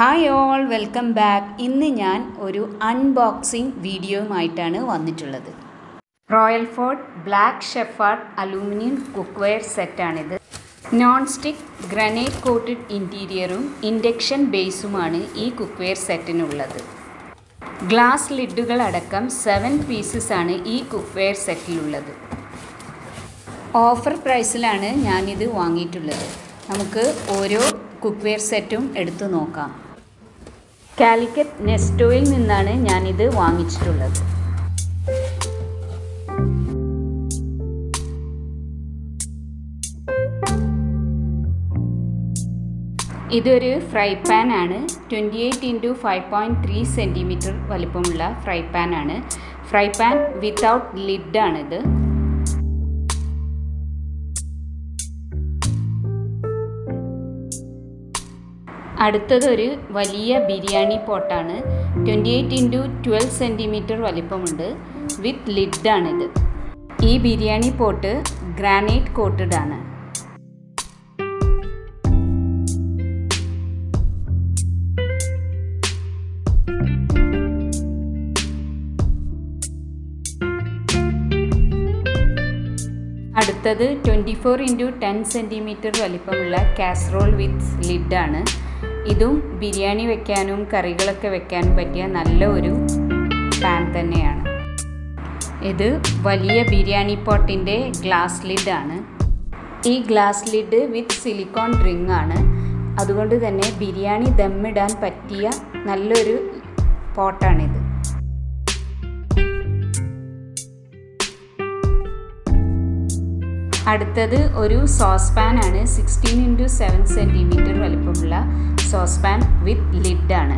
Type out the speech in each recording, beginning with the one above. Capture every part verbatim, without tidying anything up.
Hi all, welcome back. ഇന്ന് ഞാൻ ഒരു അൺബോക്സിംഗ് വീഡിയോയുമായിട്ടാണ് വന്നിട്ടുള്ളത്. Royal fort black shepherd aluminium cookware സെറ്റാണിത്. നോൺ സ്റ്റിക്ക് ഗ്രാനൈറ്റ് കോട്ടഡ് ഇൻറ്റീരിയറും ഇൻഡക്ഷൻ ബേസുമാണ് ഈ കുക്ക്വെയർ സെറ്റിനുള്ളത്. ഗ്ലാസ് ലിഡുകൾ അടക്കം സെവൻ പീസസ് ആണ് ഈ കുക്ക്വെയർ സെറ്റിലുള്ളത്. ഓഫർ പ്രൈസിലാണ് ഞാനിത് വാങ്ങിയിട്ടുള്ളത്. നമുക്ക് ഓരോ കുക്ക്വെയർ സെറ്റും എടുത്തു നോക്കാം. കാലിക്കറ്റ് നെസ്റ്റോയിൽ നിന്നാണ് ഞാനിത് വാങ്ങിച്ചിട്ടുള്ളത്. ഇതൊരു ഫ്രൈ പാൻ ആണ്. Twenty eight into five point three centimetre വലിപ്പമുള്ള ഫ്രൈ പാൻ ആണ്. ഫ്രൈ പാൻ വിത്തൗട്ട് ലിഡാണിത്. അടുത്തതൊരു വലിയ ബിരിയാണി പോട്ടാണ്. Twenty eight into twelve centimetre വലിപ്പമുണ്ട്. വിത്ത് ലിഡാണിത്. ഈ ബിരിയാണി പോട്ട് ഗ്രാനൈറ്റ് കോട്ടഡ് ആണ്. അടുത്തത് twenty four into ten centimetre വലിപ്പമുള്ള കാസറോൾ വിത്ത് ലിഡാണ്. ഇതും ബിരിയാണി വെക്കാനും കറികളൊക്കെ വെക്കാനും പറ്റിയ നല്ല ഒരു പാൻ തന്നെയാണ്. ഇത് വലിയ ബിരിയാണി പോട്ടിൻ്റെ ഗ്ലാസ് ലിഡാണ്. ഈ glass lid with silicone ring ആണ്. അതുകൊണ്ട് തന്നെ ബിരിയാണി ദമ്മിടാൻ പറ്റിയ നല്ലൊരു പോട്ടാണിത്. അടുത്തത് ഒരു സോസ് പാൻ ആണ്. സിക്സ്റ്റീൻ ഇൻറ്റു സെവൻ സെൻറ്റിമീറ്റർ വലിപ്പമുള്ള സോസ് പാൻ വിത്ത് ലിഡാണ്.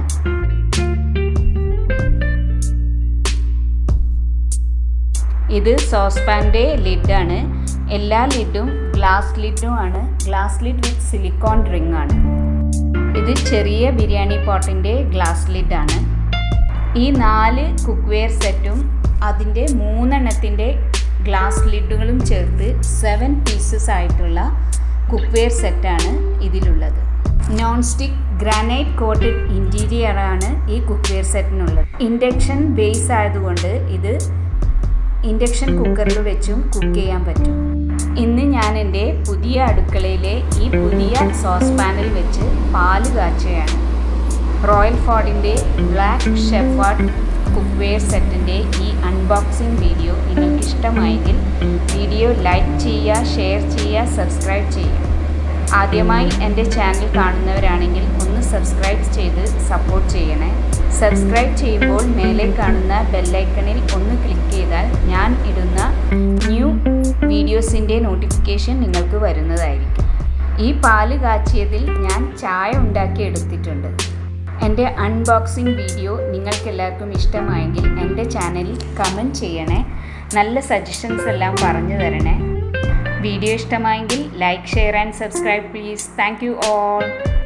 ഇത് സോസ് പാൻ്റെ ലിഡാണ്. എല്ലാ ലിഡും ഗ്ലാസ് ലിഡും ആണ്. Glass lid with silicone ring ആണ്. ഇത് ചെറിയ ബിരിയാണി പോട്ടിൻ്റെ ഗ്ലാസ് ലിഡാണ്. ഈ നാല് കുക്ക്വെയർ സെറ്റും അതിൻ്റെ മൂന്നെണ്ണത്തിൻ്റെ ഗ്ലാസ് ലിഡുകളും ചേർത്ത് സെവൻ പീസസ് ആയിട്ടുള്ള കുക്ക്വെയർ സെറ്റാണ് ഇതിലുള്ളത്. നോൺ സ്റ്റിക്ക് ഗ്രാനൈറ്റ് കോട്ടഡ് ഇൻറ്റീരിയറാണ് ഈ കുക്ക്വെയർ സെറ്റിനുള്ളത്. ഇൻഡക്ഷൻ ബേസ് ആയതുകൊണ്ട് ഇത് ഇൻഡക്ഷൻ കുക്കറിൽ വെച്ചും കുക്ക് ചെയ്യാൻ പറ്റും. ഇന്ന് ഞാൻ എൻ്റെ പുതിയ അടുക്കളയിലെ ഈ പുതിയ സോസ് പാനിൽ വെച്ച് പാല് കാച്ചുകയാണ്. റോയൽ ഫോർട്ടിൻ്റെ ബ്ലാക്ക് ഷെഫാർഡ് കുക്ക്വെയർ സെറ്റിൻ്റെ ഈ അൺബോക്സിംഗ് വീഡിയോ നിങ്ങൾക്ക് ഇഷ്ടമായെങ്കിൽ വീഡിയോ ലൈക്ക് ചെയ്യുക, ഷെയർ ചെയ്യുക, സബ്സ്ക്രൈബ് ചെയ്യുക. ആദ്യമായി എൻ്റെ ചാനൽ കാണുന്നവരാണെങ്കിൽ ഒന്ന് സബ്സ്ക്രൈബ് ചെയ്ത് സപ്പോർട്ട് ചെയ്യണേ. സബ്സ്ക്രൈബ് ചെയ്യുമ്പോൾ മേലെ കാണുന്ന ബെല്ലൈക്കണിൽ ഒന്ന് ക്ലിക്ക് ചെയ്താൽ ഞാൻ ഇടുന്ന ന്യൂ വീഡിയോസിൻ്റെ നോട്ടിഫിക്കേഷൻ നിങ്ങൾക്ക് വരുന്നതായിരിക്കും. ഈ പാല് കാച്ചിയതിൽ ഞാൻ ചായ ഉണ്ടാക്കി എടുത്തിട്ടുണ്ട്. എൻ്റെ അൺബോക്സിംഗ് വീഡിയോ നിങ്ങൾക്കെല്ലാവർക്കും ഇഷ്ടമായെങ്കിൽ എൻ്റെ ചാനലിൽ കമൻറ്റ് ചെയ്യണേ. നല്ല സജഷൻസ് എല്ലാം പറഞ്ഞു തരണേ. വീഡിയോ ഇഷ്ടമായെങ്കിൽ like, share and subscribe please. Thank you all.